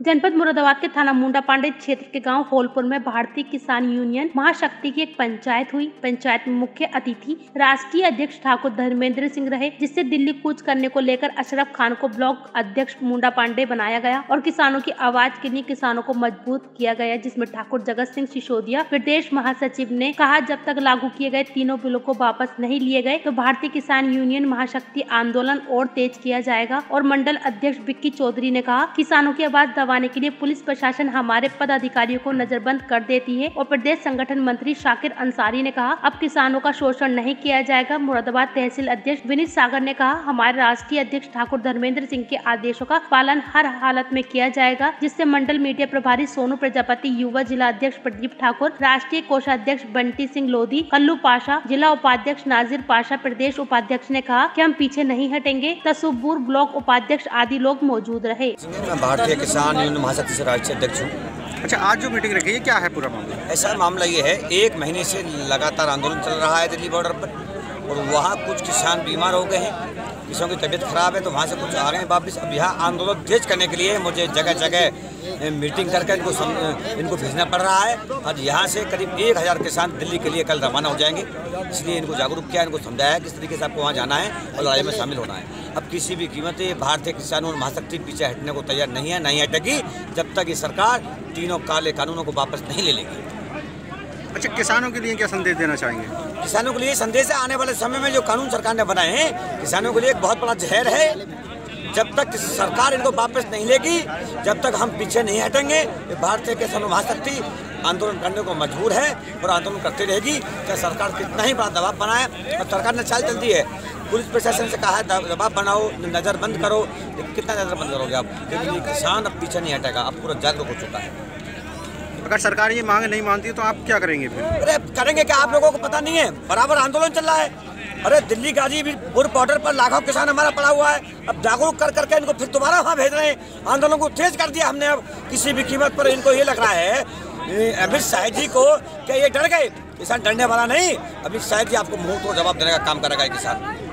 जनपद मुरादाबाद के थाना मुंडा पांडे क्षेत्र के गांव होलपुर में भारतीय किसान यूनियन महाशक्ति की एक पंचायत हुई। पंचायत में मुख्य अतिथि राष्ट्रीय अध्यक्ष ठाकुर धर्मेंद्र सिंह रहे, जिससे दिल्ली कूच करने को लेकर अशरफ खान को ब्लॉक अध्यक्ष मुंडा पांडे बनाया गया और किसानों की आवाज के लिए किसानों को मजबूत किया गया, जिसमें ठाकुर जगत सिंह सिसोदिया प्रदेश महासचिव ने कहा, जब तक लागू किए गए तीनों बिलों को वापस नहीं लिए गए तो भारतीय किसान यूनियन महाशक्ति आंदोलन और तेज किया जाएगा। और मंडल अध्यक्ष विक्की चौधरी ने कहा, किसानों की आवाज दबाने के लिए पुलिस प्रशासन हमारे पदाधिकारियों को नजरबंद कर देती है। और प्रदेश संगठन मंत्री शाकिर अंसारी ने कहा, अब किसानों का शोषण नहीं किया जाएगा। मुरादाबाद तहसील अध्यक्ष विनीत सागर ने कहा, हमारे राष्ट्रीय अध्यक्ष ठाकुर धर्मेंद्र सिंह के आदेशों का पालन हर हालत में किया जाएगा। जिससे मंडल मीडिया प्रभारी सोनू प्रजापति, युवा जिला अध्यक्ष प्रदीप ठाकुर, राष्ट्रीय कोषाध्यक्ष बंटी सिंह लोधी, कल्लू पाशा, जिला उपाध्यक्ष नाजिर पाशा, प्रदेश उपाध्यक्ष ने कहा कि हम पीछे नहीं हटेंगे। तसुबुर ब्लॉक उपाध्यक्ष आदि लोग मौजूद रहे। भारतीय किसान यूनियन महाशक्ति से राष्ट्रीय अध्यक्ष हूँ। अच्छा, आज जो मीटिंग रखी है क्या है पूरा मामला? ऐसा मामला ये है, 1 महीने से लगातार आंदोलन चल रहा है दिल्ली बॉर्डर पर, और वहाँ कुछ किसान बीमार हो गए हैं, किसानों की तबीयत खराब है, तो वहाँ से कुछ आ गए हैं वापस। अब यहाँ आंदोलन तेज करने के लिए मुझे जगह जगह मीटिंग करके इनको भेजना पड़ रहा है। और यहाँ से करीब 1000 किसान दिल्ली के लिए कल रवाना हो जाएंगे, इसलिए इनको जागरूक किया, इनको समझाया किस तरीके से आपको वहाँ जाना है और लड़ाई में शामिल होना है। अब किसी भी कीमत भारतीय किसानों महाशक्ति पीछे हटने को तैयार नहीं है, नहीं हटेगी जब तक ये सरकार तीनों काले कानूनों को वापस नहीं ले लेगी। अच्छा, किसानों के लिए क्या संदेश देना चाहेंगे? किसानों के लिए संदेश है, आने वाले समय में जो कानून सरकार ने बनाए हैं किसानों के लिए एक बहुत बड़ा जहर है। जब तक सरकार इनको वापस नहीं लेगी, जब तक हम पीछे नहीं हटेंगे। भारतीय किसान महाशक्ति आंदोलन करने को मजबूर है और आंदोलन करती रहेगी। चाहे सरकार कितना ही बड़ा दबाव बनाए, और सरकार ने चाल चल दी है, पुलिस प्रशासन से कहा है दबाव बनाओ, नज़रबंद करो, कितना नज़रबंद करोगे आप? लेकिन ये किसान अब पीछे नहीं हटेगा, अब पूरा जागरूक हो चुका है। अगर सरकार ये मांग नहीं मानती तो आप क्या करेंगे फिर? अरे करेंगे क्या, आप लोगों को पता नहीं है, बराबर आंदोलन चल रहा है। अरे दिल्ली गाजीपुर बॉर्डर पर लाखों किसान हमारा पड़ा हुआ है। अब जागरूक कर करके इनको फिर दोबारा वहाँ भेज रहे हैं। आंदोलन को तेज कर दिया हमने। अब किसी भी कीमत पर इनको ये लग रहा है अमित शाह जी को कि ये डर गए, किसान डरने वाला नहीं। अमित शाह जी आपको मुंह तोड़ जवाब देने का काम करेगा किसान।